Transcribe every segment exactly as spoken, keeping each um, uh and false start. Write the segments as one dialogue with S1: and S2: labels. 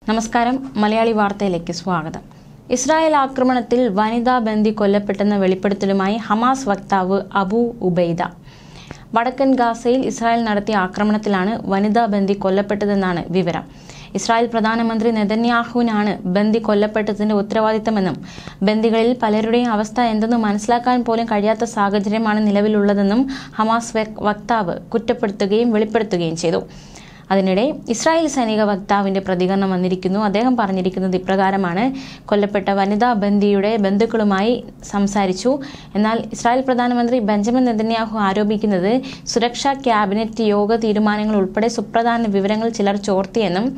S1: നമസ്കാരം മലയാളി വാർത്തയിലേക്ക് സ്വാഗതം. ഇസ്രായേൽ ആക്രമണത്തിൽ വനിതാ ബന്ദി കൊല്ലപ്പെട്ടെന്ന വെളിപ്പെടുത്തലുമായി ഹമാസ് വക്താവ് അബു ഉബൈദ. വടക്കൻ ഗാസയിൽ ഇസ്രായേൽ നടത്തിയ ആക്രമണത്തിലാണ് വനിതാ ബന്ദി കൊല്ലപ്പെട്ടതെന്നാണ് വിവരം. ഇസ്രായേൽ പ്രധാനമന്ത്രി നെതന്യാഹുവിനാണ് ബന്ദി കൊല്ലപ്പെട്ടതിന്റെ ഉത്തരവാദിത്തമെന്നും ബന്ദികളിൽ പലരുടെയും അവസ്ഥ എന്തെന്ന് മനസ്സിലാക്കാൻ പോലും കഴിയാത്ത സാഹചര്യമാണ് നിലവിലുള്ളതെന്നും ഹമാസ് വക്താവ് കുറ്റപ്പെടുത്തുകയും വെളിപ്പെടുത്തുകയും ചെയ്തു. അതിനിടെ ഇസ്രായേൽ സൈനിക വക്താവിന്റെ പ്രതികരണം വന്നിരിക്കുന്നു. അദ്ദേഹം പറഞ്ഞിരിക്കുന്നത് ഇപ്രകാരമാണ്: കൊല്ലപ്പെട്ട വനിതാ ബന്ദിയുടെ ബന്ധുക്കളുമായി സംസാരിച്ചു. എന്നാൽ ഇസ്രായേൽ പ്രധാനമന്ത്രി ബെഞ്ചമിൻ നെതന്യാഹു ആരോപിക്കുന്നത് സുരക്ഷാ ക്യാബിനറ്റ് യോഗ തീരുമാനങ്ങൾ ഉൾപ്പെടെ സുപ്രധാന വിവരങ്ങൾ ചിലർ ചോർത്തിയെന്നും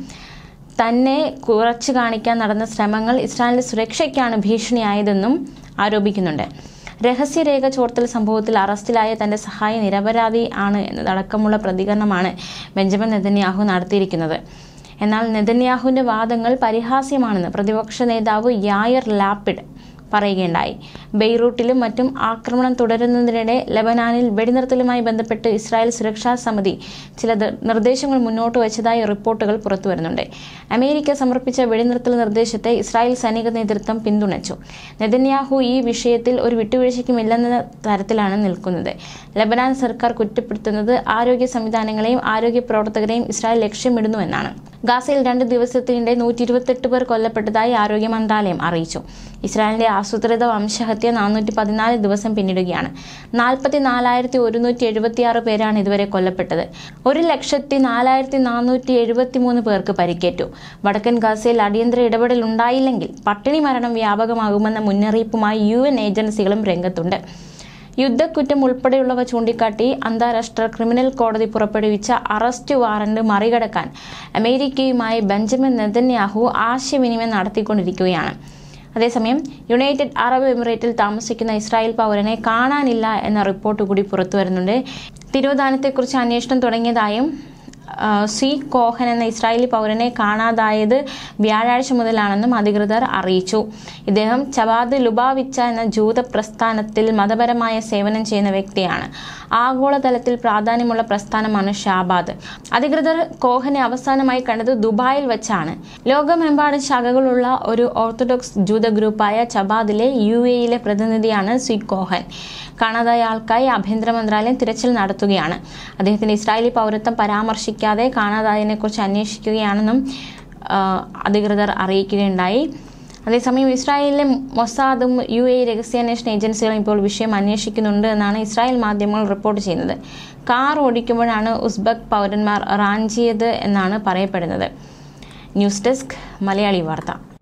S1: തന്നെ കുറച്ചു കാണിക്കാൻ നടന്ന ശ്രമങ്ങൾ ഇസ്രായേലിന്റെ സുരക്ഷയ്ക്കാണ് ഭീഷണിയായതെന്നും ആരോപിക്കുന്നുണ്ട്. രഹസ്യരേഖ ചോർത്തൽ സംഭവത്തിൽ അറസ്റ്റിലായ തന്റെ സഹായി നിരപരാധി ആണ് എന്നതടക്കമുള്ള പ്രതികരണമാണ് ബെഞ്ചമിൻ നെതന്യാഹു നടത്തിയിരിക്കുന്നത്. എന്നാൽ നെതന്യാഹുവിന്റെ വാദങ്ങൾ പരിഹാസ്യമാണെന്ന് പ്രതിപക്ഷ നേതാവ് യായർ ലാപിഡ് പറയുകയുണ്ടായി. ബെയ്റൂട്ടിലും മറ്റും ആക്രമണം തുടരുന്നതിനിടെ ലെബനാനിൽ വെടിനിർത്തലുമായി ബന്ധപ്പെട്ട് ഇസ്രായേൽ സുരക്ഷാ സമിതി ചില നിർദ്ദേശങ്ങൾ മുന്നോട്ട് വച്ചതായി റിപ്പോർട്ടുകൾ പുറത്തുവരുന്നുണ്ട്. അമേരിക്ക സമർപ്പിച്ച വെടിനിർത്തൽ നിർദ്ദേശത്തെ ഇസ്രായേൽ സൈനിക നേതൃത്വം പിന്തുണച്ചു. നെതന്യാഹു ഈ വിഷയത്തിൽ ഒരു വിട്ടുവീഴ്ചയ്ക്കുമില്ലെന്ന തരത്തിലാണ് നിൽക്കുന്നത്. ലെബനാൻ സർക്കാർ കുറ്റപ്പെടുത്തുന്നത് ആരോഗ്യ സംവിധാനങ്ങളെയും ആരോഗ്യ പ്രവർത്തകരെയും ഇസ്രായേൽ ലക്ഷ്യമിടുന്നുവെന്നാണ്. ഗാസയിൽ രണ്ട് ദിവസത്തിനിടെ നൂറ്റി ഇരുപത്തെട്ട് പേർ കൊല്ലപ്പെട്ടതായി ആരോഗ്യ മന്ത്രാലയം അറിയിച്ചു. ഇസ്രായേലിന്റെ ആസൂത്രിത വംശഹത്യ നാനൂറ്റി പതിനാല് ദിവസം പിന്നിടുകയാണ്. നാൽപ്പത്തി നാലായിരത്തി ഒരുന്നൂറ്റി എഴുപത്തി ആറ് പേരാണ് ഇതുവരെ കൊല്ലപ്പെട്ടത്. ഒരു ലക്ഷത്തി നാലായിരത്തി നാനൂറ്റി എഴുപത്തി മൂന്ന് പേർക്ക് പരിക്കേറ്റു. വടക്കൻ ഗാസയിൽ അടിയന്തര ഇടപെടൽ ഉണ്ടായില്ലെങ്കിൽ പട്ടിണി മരണം വ്യാപകമാകുമെന്ന മുന്നറിയിപ്പുമായി യു എൻ ഏജൻസികളും രംഗത്തുണ്ട്. യുദ്ധക്കുറ്റം ഉൾപ്പെടെയുള്ളവ ചൂണ്ടിക്കാട്ടി അന്താരാഷ്ട്ര ക്രിമിനൽ കോടതി പുറപ്പെടുവിച്ച അറസ്റ്റ് വാറന്റ് മറികടക്കാൻ അമേരിക്കയുമായി ബെഞ്ചമിൻ നെതന്യാഹു ആശയവിനിമയം നടത്തിക്കൊണ്ടിരിക്കുകയാണ്. അതേസമയം യുണൈറ്റഡ് അറബ് എമിറേറ്റിൽ താമസിക്കുന്ന ഇസ്രായേൽ പൗരനെ കാണാനില്ല എന്ന റിപ്പോർട്ട് കൂടി പുറത്തുവരുന്നുണ്ട്. തിരോധാനത്തെക്കുറിച്ച് അന്വേഷണം തുടങ്ങിയതായും സി കോഹൻ എന്ന ഇസ്രായേലി പൗരനെ കാണാതായത് വ്യാഴാഴ്ച മുതലാണെന്നും അധികൃതർ അറിയിച്ചു. ഇദ്ദേഹം ചബാദ് ലുബാവിച്ച എന്ന ജൂത പ്രസ്ഥാനത്തിൽ മതപരമായ സേവനം ചെയ്യുന്ന വ്യക്തിയാണ്. ആഗോളതലത്തിൽ പ്രാധാന്യമുള്ള പ്രസ്ഥാനമാണ് ഷാബാദ്. അധികൃതർ കോഹനെ അവസാനമായി കണ്ടത് ദുബായിൽ വെച്ചാണ്. ലോകമെമ്പാടും ശാഖകളുള്ള ഒരു ഓർത്തഡോക്സ് ജൂത ഗ്രൂപ്പായ ചബാദിലെ യു എയിലെ പ്രതിനിധിയാണ് സി കോഹൻ. കാണാതായ ആൾക്കായി ആഭ്യന്തര മന്ത്രാലയം തിരച്ചിൽ നടത്തുകയാണ്. അദ്ദേഹത്തിന്റെ ഇസ്രായേലി പൗരത്വം പരാമർശിക്കാതെ കാണാതായതിനെ കുറിച്ച് അന്വേഷിക്കുകയാണെന്നും അധികൃതർ അറിയിക്കുകയുണ്ടായി. അതേസമയം ഇസ്രായേലിലെ മൊസാദും യു എ രഹസ്യാന്വേഷണ ഏജൻസികളും ഇപ്പോൾ വിഷയം അന്വേഷിക്കുന്നുണ്ട് എന്നാണ് ഇസ്രായേൽ മാധ്യമങ്ങൾ റിപ്പോർട്ട് ചെയ്യുന്നത്. കാർ ഓടിക്കുമ്പോഴാണ് ഉസ്ബെക് പൗരന്മാർ റാഞ്ചിയത് എന്നാണ് പറയപ്പെടുന്നത്. ന്യൂസ് ഡെസ്ക് മലയാളി വാർത്ത.